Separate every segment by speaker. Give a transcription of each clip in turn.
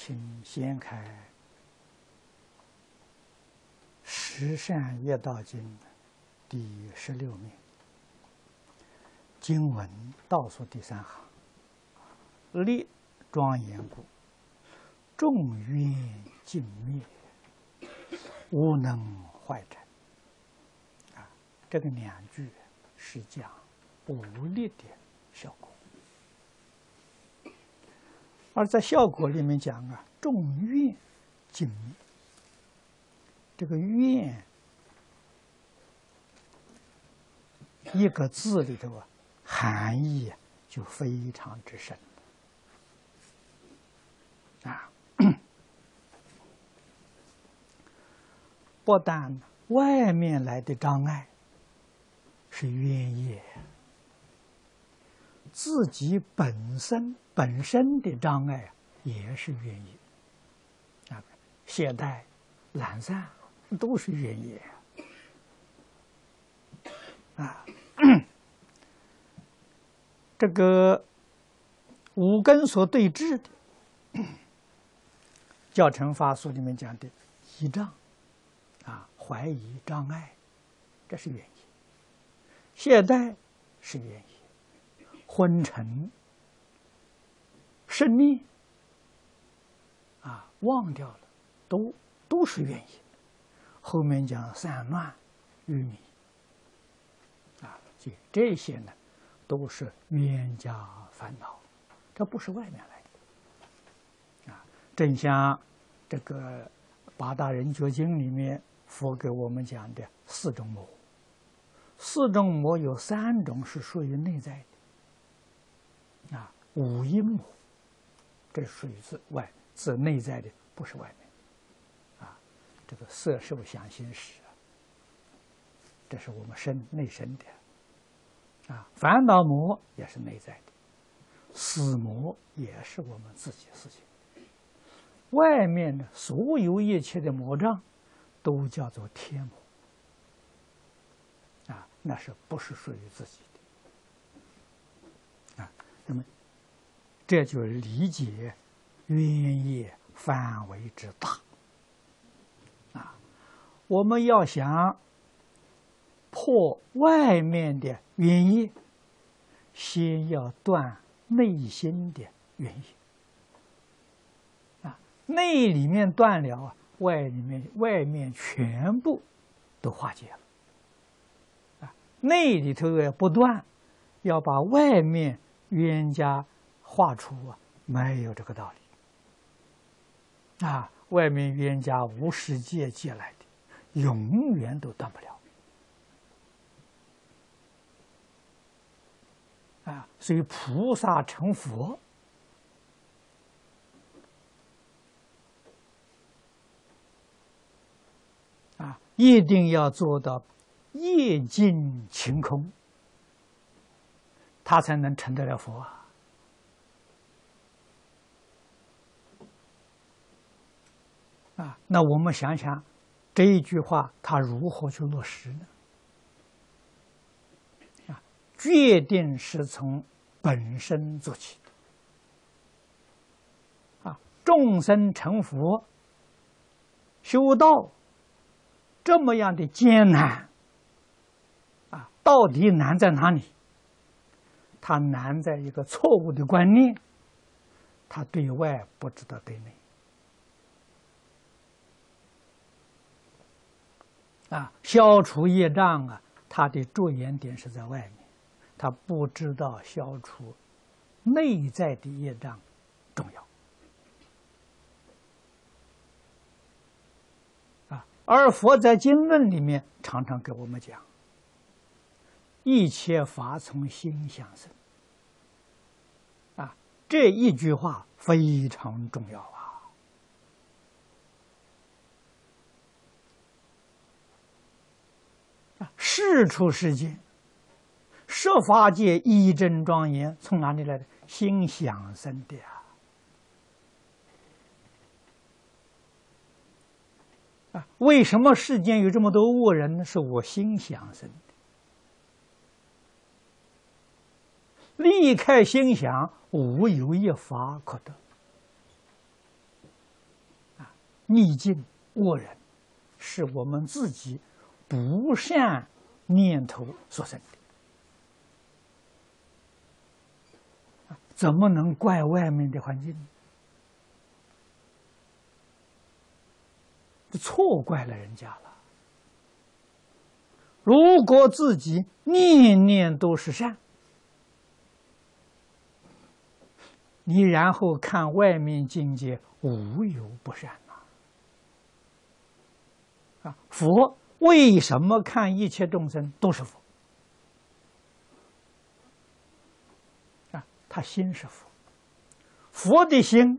Speaker 1: 请掀开《十善业道经》第16面，经文倒数第3行：列庄严故，众冤尽灭，无能坏尘。这个2句是讲无力的效果，而在效果里面讲众怨尽灭。这个怨一个字里头含义就非常之深不但外面来的障碍是冤业，自己本身的障碍也是冤业懈怠、懒散都是冤业这个五根所对治的，教程法所里面讲的疑障怀疑、障碍，这是冤业；懈怠是冤业；昏沉、生念忘掉了，都是冤业。后面讲散乱、愚迷这些呢，都是冤家烦恼，这不是外面来的正像这个八大人觉经里面佛给我们讲的4种魔，4种魔有3种是属于内在的五阴魔，这属于自内在的，不是外面这个色受想行识这是我们内身的烦恼魔也是内在的，死魔也是我们自己的事情。外面的所有一切的魔障都叫做天魔那是不是属于自己的那么这就理解冤业范围之大我们要想破外面的冤业，先要断内心的冤业内里面断了外面全部都化解了内里头也不断，要把外面冤家化除没有这个道理外面冤家无始界借来的，永远都断不了所以菩萨成佛一定要做到业尽情空，他才能成得了佛那我们想想这一句话他如何去落实呢？决定是从本身做起众生成佛修道这么样的艰难到底难在哪里？它难在一个错误的观念，它对外不知道对内消除业障它的着眼点是在外面，他不知道消除内在的业障重要而佛在经论里面常常给我们讲，一切法从心想生这一句话非常重要世出世间十法界一真庄严从哪里来的？心想生的为什么世间有这么多恶人呢？是我心想生的。离开心想，无有一法可得。 逆境恶人，是我们自己不善念头所生的，怎么能怪外面的环境呢？错怪了人家了。如果自己念念都是善，你然后看外面境界无有不善啊！佛为什么看一切众生都是佛？啊，他心是佛，佛的心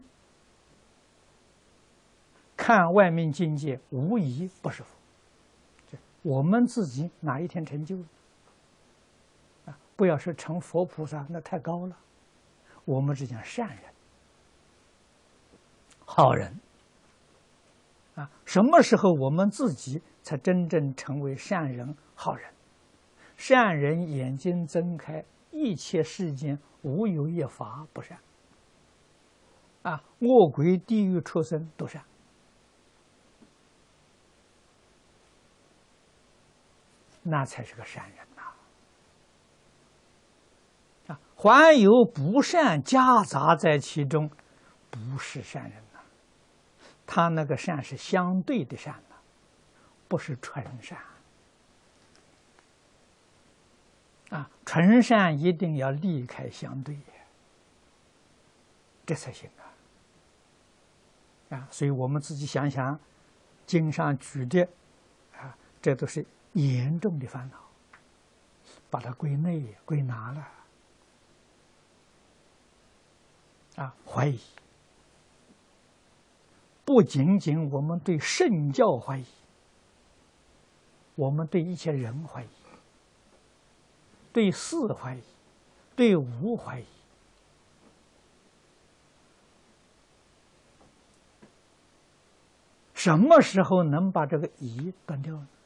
Speaker 1: 看外面境界无疑不是佛。我们自己哪一天成就啊？不要说成佛菩萨，那太高了。我们只讲善人、好人啊。什么时候我们自己才真正成为善人、好人？善人眼睛睁开，一切世间无有一法不善啊，恶鬼、地狱、畜生都善。那才是个善人呐！啊，还有不善夹杂在其中，不是善人呐。他那个善是相对的善呐，不是纯善。啊，纯善一定要离开相对，这才行啊！啊，所以我们自己想想，经上举的啊，这都是严重的烦恼，把它归类归纳了啊！怀疑，不仅仅我们对圣教怀疑，我们对一切人怀疑，对事怀疑，对物怀疑。什么时候能把这个疑断掉呢？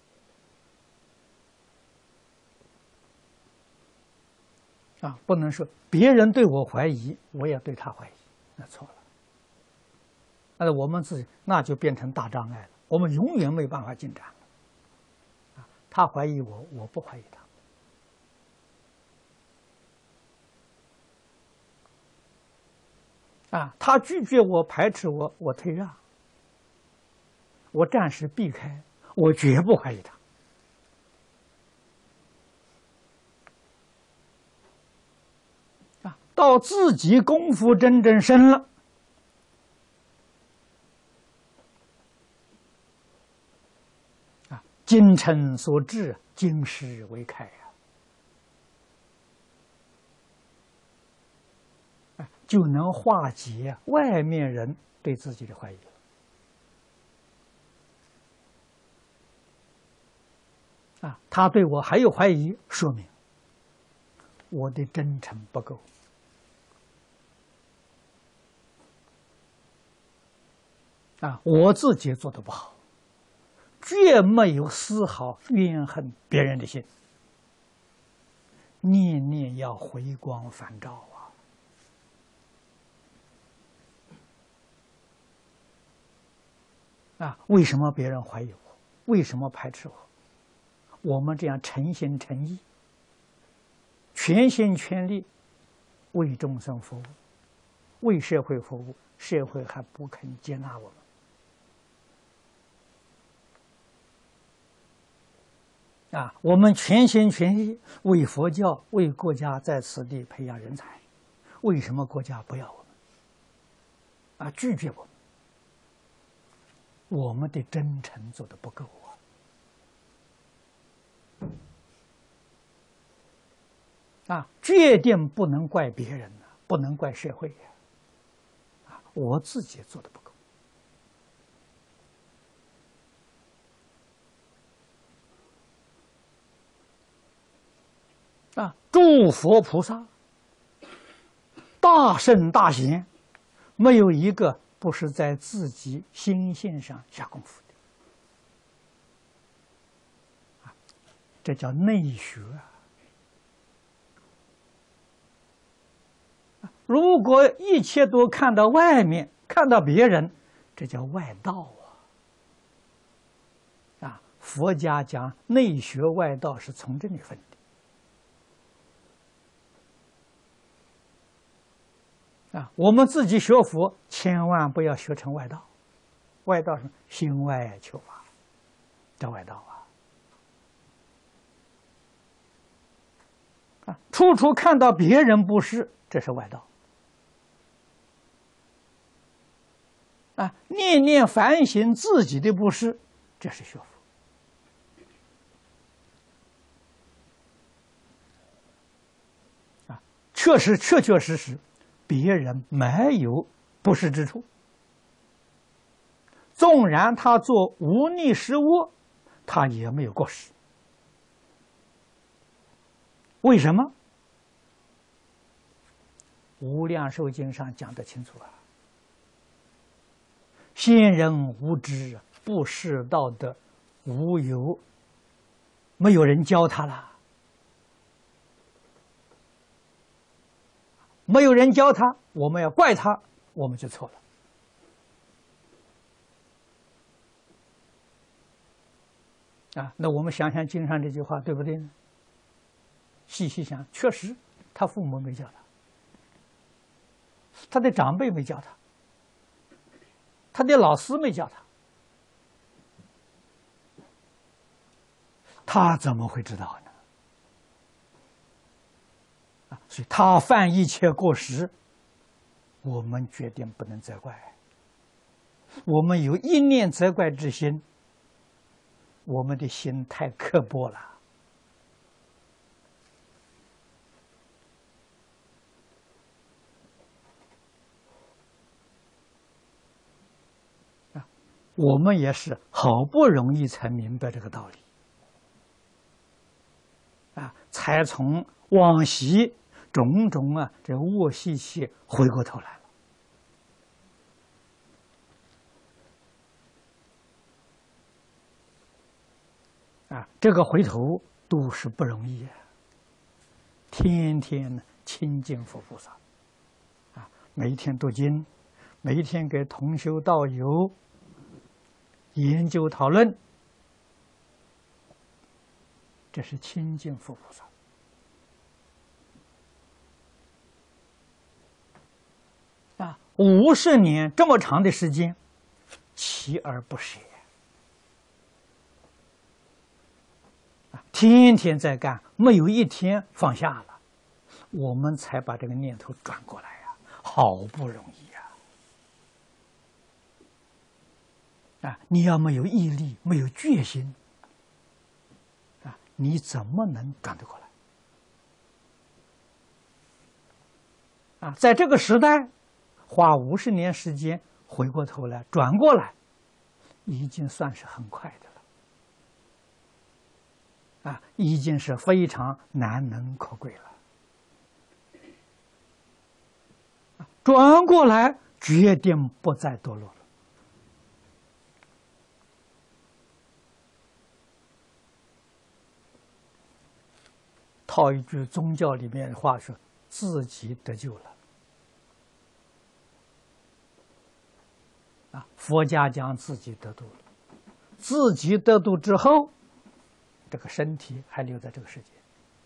Speaker 1: 啊，不能说别人对我怀疑，我也对他怀疑，那错了。那我们自己那就变成大障碍了，我们永远没办法进展了。啊，他怀疑我，我不怀疑他。啊，他拒绝我、排斥我，我退让，我暂时避开，我绝不怀疑他。到自己功夫真正深了，啊，精诚所至，金石为开啊，就能化解外面人对自己的怀疑了。啊，他对我还有怀疑，说明我的真诚不够。啊，我自己做的不好，绝没有丝毫怨恨别人的心，念念要回光返照啊！啊，为什么别人怀疑我？为什么排斥我？我们这样诚心诚意、全心全力为众生服务，为社会服务，社会还不肯接纳我们。啊，我们全心全意为佛教、为国家在此地培养人才，为什么国家不要我们？啊，拒绝我们？我们的真诚做得不够啊！决定不能怪别人了，不能怪社会啊！我自己做得不够。啊，诸佛菩萨、大圣大贤，没有一个不是在自己心性上下功夫的。这叫内学啊！如果一切都看到外面，看到别人，这叫外道啊！ 佛家讲内学外道是从这里分的啊。我们自己学佛，千万不要学成外道。外道是心外求法，叫外道啊。处处看到别人不是，这是外道啊。念念反省自己的不是，这是学佛啊。确实，别人没有不是之处。纵然他做无逆失恶，他也没有过失。为什么？无量寿经上讲得清楚啊。先人无知，不识道德，无有，没有人教他了，没有人教他，我们要怪他，我们就错了。啊，那我们想想经上这句话对不对呢？细细想，确实，他父母没教他，他的长辈没教他，他的老师没教他，他怎么会知道呢？啊，所以他犯一切过失，我们决定不能责怪。我们有一念责怪之心，我们的心太刻薄了。我们也是好不容易才明白这个道理，啊，才从往昔种种这恶习气回过头来了。啊，这个回头都是不容易啊！天天亲近佛菩萨，啊，每一天读经，每一天给同修道友研究讨论，这是亲近佛菩萨啊！50年这么长的时间，锲而不舍啊，天天在干，没有一天放下了，我们才把这个念头转过来呀，好不容易。啊！你要没有毅力，没有决心，啊，你怎么能转得过来？啊，在这个时代，花50年时间回过头来转过来，已经算是很快的了。啊，已经是非常难能可贵了。转过来，决定不再堕落了。套一句宗教里面的话说，自己得救了。啊，佛家讲自己得度了，自己得度之后，这个身体还留在这个世界，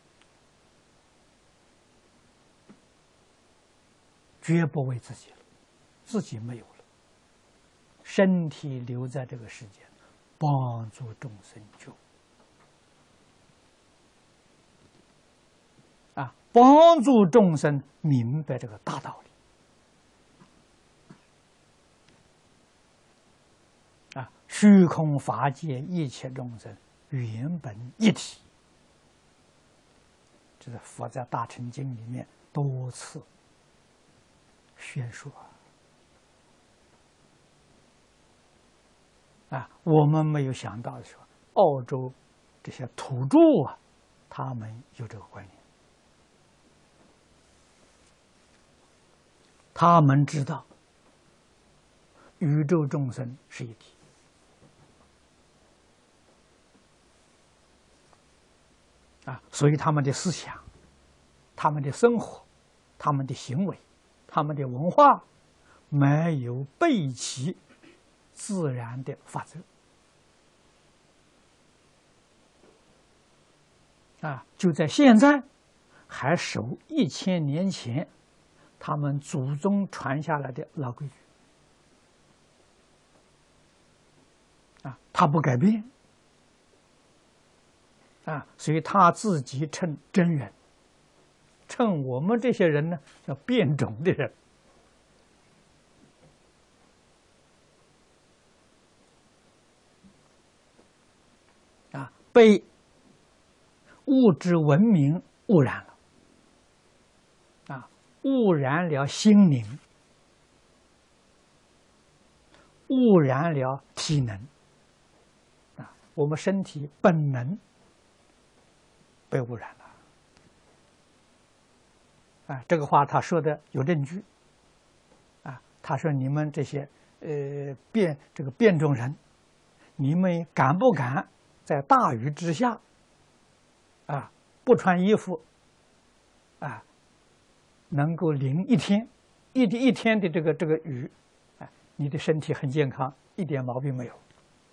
Speaker 1: 绝不为自己了，自己没有了，身体留在这个世界，帮助众生救。啊，帮助众生明白这个大道理。啊，虚空法界一切众生原本一体，这是佛在《大乘经》里面多次宣说。啊，我们没有想到说，澳洲这些土著啊，他们有这个观念。他们知道宇宙众生是一体，啊，所以他们的思想、他们的生活、他们的行为、他们的文化，没有背弃自然的法则， 就在现在，还守1000年前他们祖宗传下来的老规矩，他不改变，所以他自己称真人，称我们这些人呢叫变种的人。被物质文明污染了，污染了心灵，污染了体能，我们身体本能被污染了。这个话他说的有证据。他说你们这些变种人，你们敢不敢在大雨之下，不穿衣服，能够淋一天，一天的这个雨，你的身体很健康，一点毛病没有。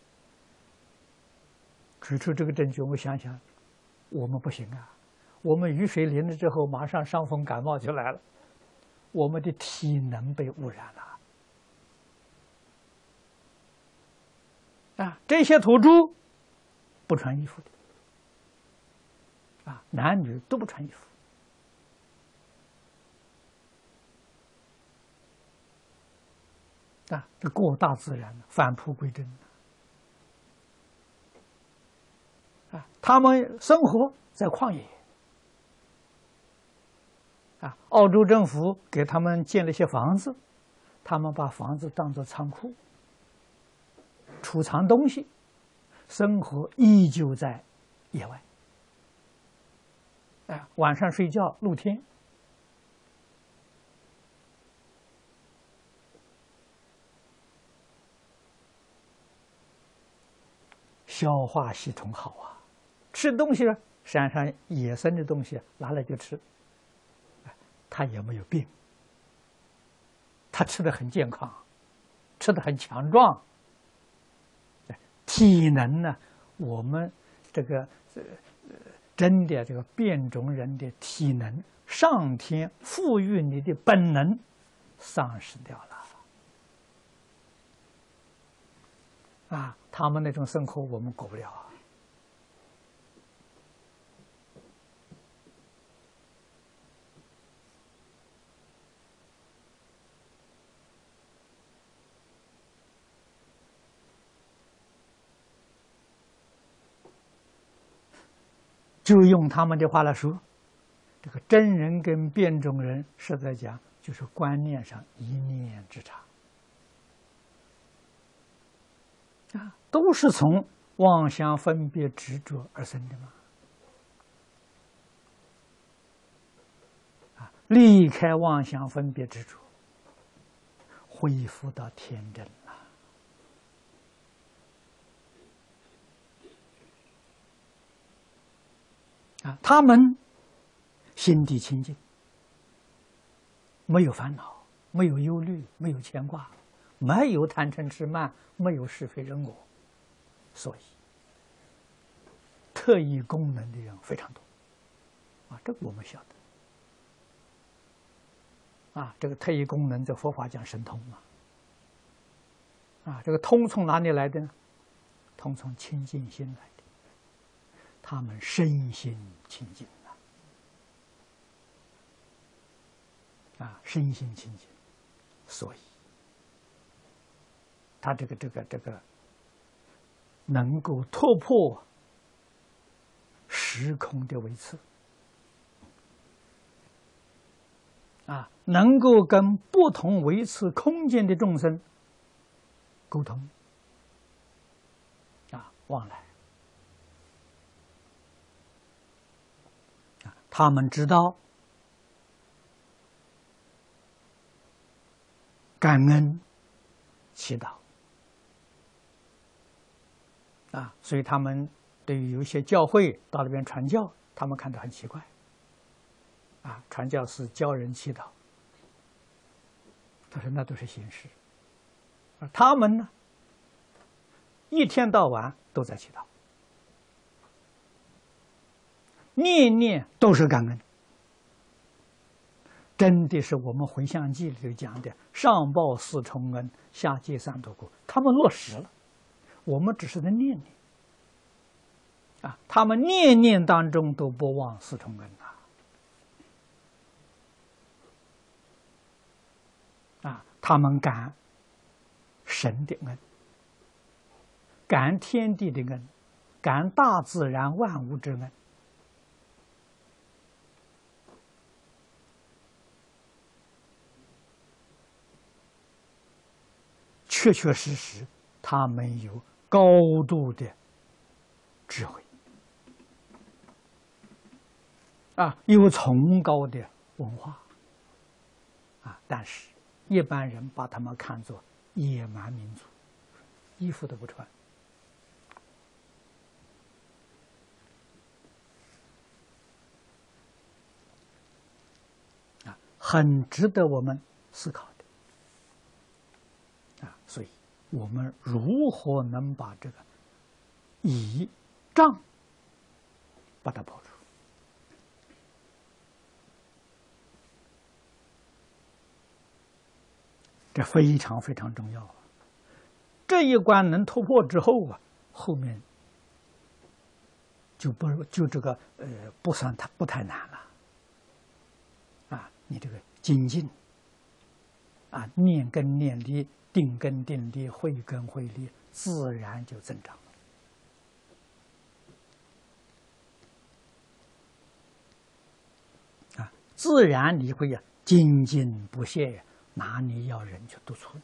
Speaker 1: 举出这个证据，我们想想，我们不行啊！我们雨水淋了之后，马上伤风感冒就来了，我们的体能被污染了。这些土著不穿衣服的，男女都不穿衣服。这过大自然，返璞归真。他们生活在旷野，澳洲政府给他们建了一些房子，他们把房子当作仓库，储藏东西，生活依旧在野外。晚上睡觉露天。消化系统好啊，吃东西呢，山上野生的东西拿来就吃，他也没有病，他吃得很健康，吃得很强壮。体能呢，我们这个真的这个变种人的体能，上天赋予你的本能丧失掉了。他们那种生活我们过不了啊。就用他们的话来说，这个真人跟变种人实在讲，就是观念上一念之差。都是从妄想分别执着而生的嘛。离开妄想分别执着，恢复到天真了。他们心地清净，没有烦恼，没有忧虑，没有牵挂，没有贪嗔痴慢，没有是非人我，所以特异功能的人非常多。这个我们晓得。这个特异功能在佛法讲神通嘛。这个通从哪里来的呢？通从清净心来的。他们身心清净身心清净，所以他这个能够突破时空的维次，能够跟不同维次空间的众生沟通，往来。他们知道感恩祈祷所以他们对于有一些教会到那边传教，他们看得很奇怪传教士教人祈祷，他说那都是形式，他们呢一天到晚都在祈祷。 念念都是感恩。真的是我们《回向记》里头讲的上报四重恩，下济三途苦，他们落实了，我们只是在念念啊，他们念念当中都不忘四重恩啊，他们感神的恩，感天地的恩，感大自然万物之恩。确确实实，他们有高度的智慧啊，有崇高的文化啊，但是一般人把他们看作野蛮民族，衣服都不穿啊，很值得我们思考的啊。所以，我们如何能把这个倚仗把它破除？这非常非常重要啊！这一关能突破之后啊，后面就这个不太难了啊！你这个精进啊，念根念力，定根定力，慧根慧力，自然就增长了啊！自然你会精进不懈呀。哪里要人去督促呢？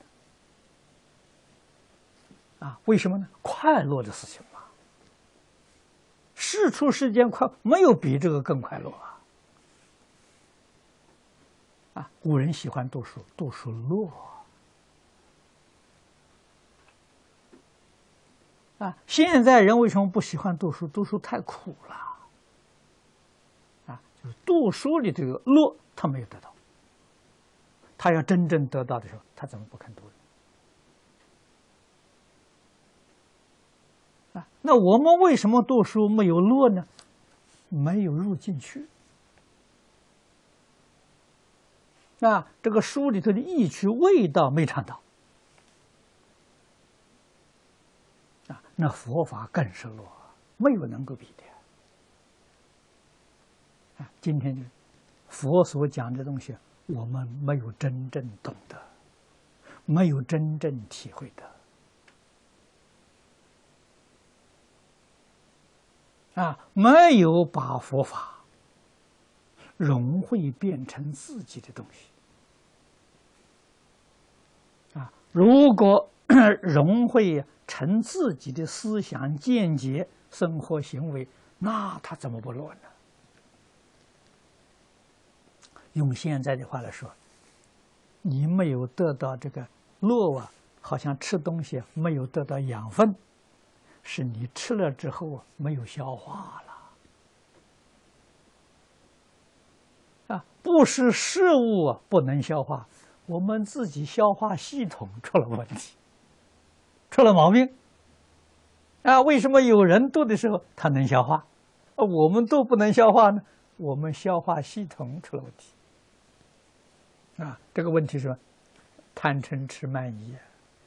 Speaker 1: 啊，为什么呢？快乐的事情嘛，事出世间快，没有比这个更快乐啊！啊，古人喜欢读书，读书乐啊。现在人为什么不喜欢读书？读书太苦了啊！就是读书里这个乐，他没有得到。他要真正得到的时候，他怎么不肯读呢？啊，那我们为什么读书没有乐呢？没有入进去。啊，这个书里头的意趣味道没尝到。啊，那佛法更是乐，没有能够比的。啊，今天佛所讲的东西，我们没有真正懂得，没有真正体会的啊，没有把佛法融会变成自己的东西啊。如果融会成自己的思想见解、生活行为，那他怎么不落呢？用现在的话来说，你没有得到这个乐啊，好像吃东西没有得到养分，是你吃了之后没有消化了啊，不是食物不能消化，我们自己消化系统出了问题，出了毛病啊。为什么有人读的时候他能消化，我们都不能消化呢？我们消化系统出了问题啊。这个问题是贪嗔痴慢疑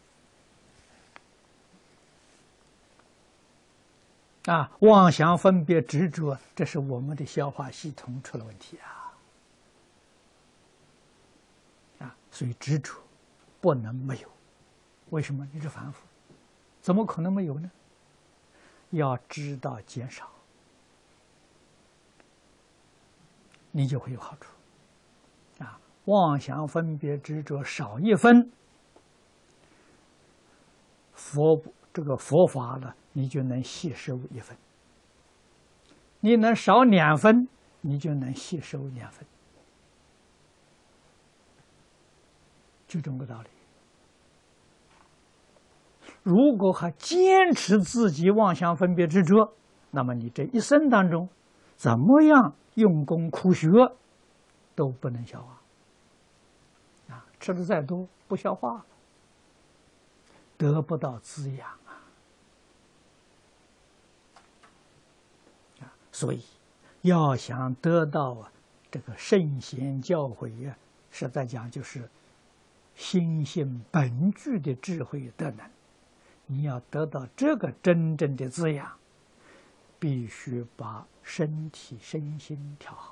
Speaker 1: 啊，妄想分别执着，这是我们的消化系统出了问题啊！所以执着不能没有。为什么？你是凡夫，怎么可能没有呢？要知道减少，你就会有好处啊！妄想分别执着少一分，这个佛法呢，你就能吸收一分；你能少2分，你就能吸收2分，就这么个道理。如果还坚持自己妄想分别执着，那么你这一生当中，怎么样用功苦学，都不能消化啊！吃的再多不消化，得不到滋养啊！所以要想得到这个圣贤教诲呀，实在讲就是心性本具的智慧德能。你要得到这个真正的滋养，必须把身体身心调好，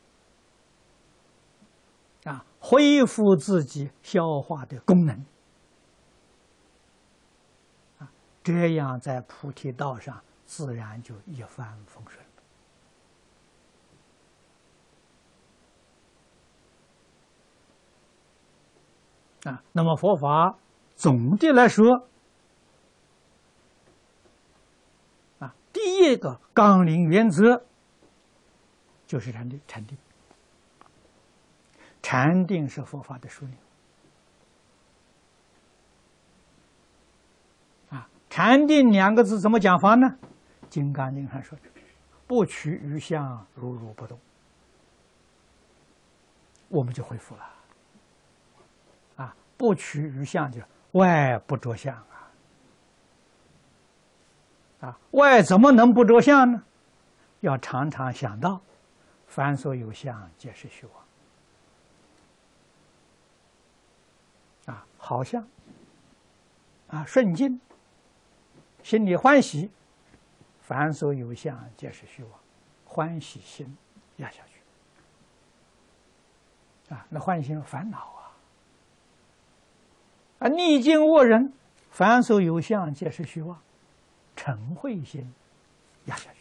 Speaker 1: 恢复自己消化的功能，这样在菩提道上自然就一帆风顺。那么佛法总的来说，第一个纲领原则就是禅定。禅定是佛法的枢纽。禅定两个字怎么讲法呢？《金刚经》上说：“不取于相，如如不动。”我们就恢复了。不取于相，就是外不着相外怎么能不着相呢？要常常想到，凡所有相，皆是虚妄。好像顺境，心里欢喜，凡所有相，皆是虚妄，欢喜心压下去。那欢喜心烦恼逆境恶人，凡所有相，皆是虚妄，嗔恚心压下去。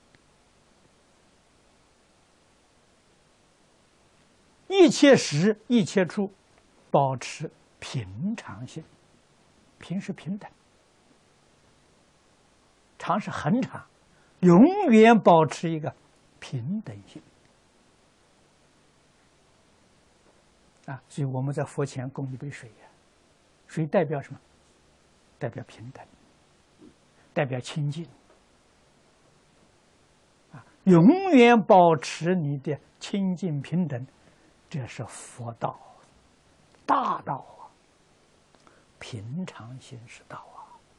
Speaker 1: 一切时一切处，保持平常心。平是平等，常是恒常，永远保持一个平等心。所以我们在佛前供一杯水水代表什么？代表平等，代表清净。永远保持你的清净平等，这是佛道，大道平常心是道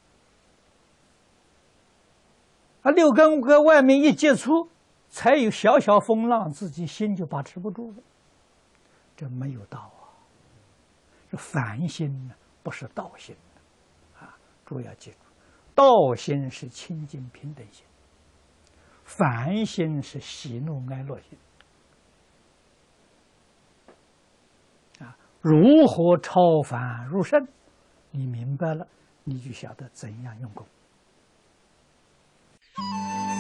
Speaker 1: 六根五根外面一接触，才有小小风浪，自己心就把持不住了。这没有道这凡心不是道心诸位要记住，道心是清净平等心，凡心是喜怒哀乐心。如何超凡入圣？你明白了，你就晓得怎样用功。